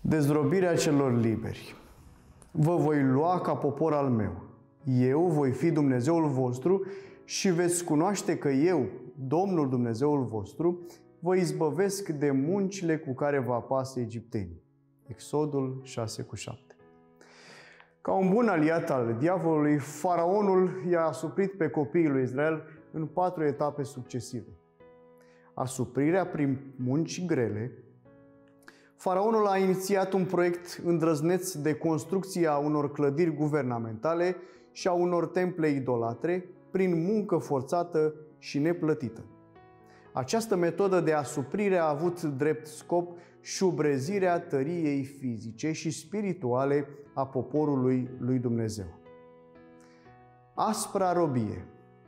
Dezrobirea celor liberi. Vă voi lua ca popor al meu. Eu voi fi Dumnezeul vostru și veți cunoaște că eu, Domnul Dumnezeul vostru, vă izbăvesc de muncile cu care vă apasă egiptenii. Exodul 6:7. Ca un bun aliat al diavolului, faraonul i-a asuprit pe copiii lui Israel în 4 etape succesive. Asuprirea prin munci grele. Faraonul a inițiat un proiect îndrăzneț de construcție a unor clădiri guvernamentale și a unor temple idolatre prin muncă forțată și neplătită. Această metodă de asuprire a avut drept scop șubrezirea tăriei fizice și spirituale a poporului lui Dumnezeu. Aspra robie.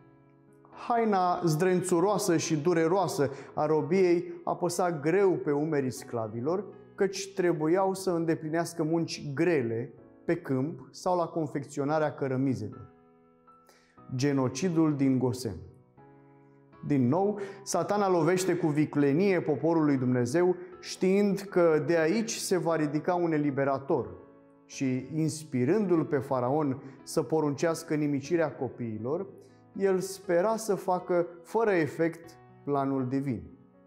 Haina zdrențuroasă și dureroasă a robiei apăsa greu pe umerii sclavilor, căci trebuiau să îndeplinească munci grele pe câmp sau la confecționarea cărămizelor. Genocidul din Gosen. Din nou, Satana lovește cu viclenie poporul lui Dumnezeu, știind că de aici se va ridica un eliberator și, inspirându-l pe faraon să poruncească nimicirea copiilor, el spera să facă fără efect planul divin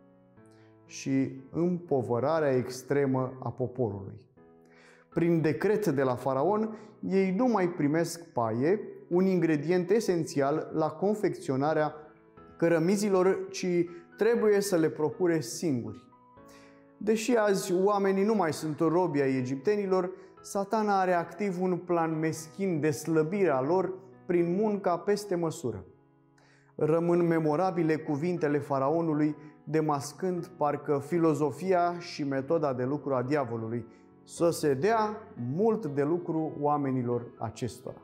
și împovărarea extremă a poporului. Prin decret de la faraon, ei nu mai primesc paie, un ingredient esențial la confecționarea cărămizilor, ci trebuie să le procure singuri. Deși azi oamenii nu mai sunt robi ai egiptenilor, Satana are activ un plan meschin de slăbire a lor prin munca peste măsură. Rămân memorabile cuvintele faraonului, demascând parcă filozofia și metoda de lucru a diavolului: să se dea mult de lucru oamenilor acestora.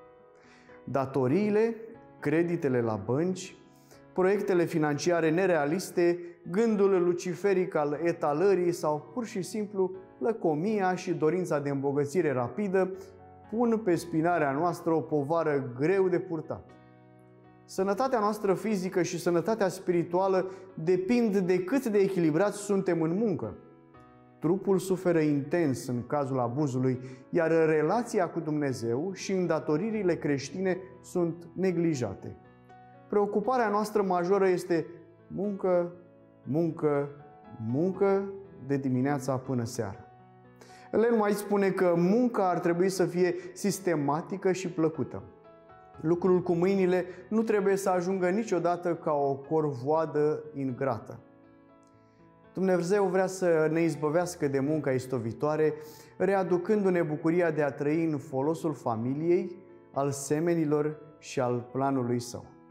Datoriile, creditele la bănci, proiectele financiare nerealiste, gândul luciferic al etalării sau pur și simplu lăcomia și dorința de îmbogățire rapidă pun pe spinarea noastră o povară greu de purtat. Sănătatea noastră fizică și sănătatea spirituală depind de cât de echilibrați suntem în muncă. Trupul suferă intens în cazul abuzului, iar relația cu Dumnezeu și îndatoririle creștine sunt neglijate. Preocuparea noastră majoră este muncă, muncă, muncă de dimineața până seara. Ellen White spune că munca ar trebui să fie sistematică și plăcută. Lucrul cu mâinile nu trebuie să ajungă niciodată ca o corvoadă ingrată. Dumnezeu vrea să ne izbăvească de munca istovitoare, readucându-ne bucuria de a trăi în folosul familiei, al semenilor și al planului Său.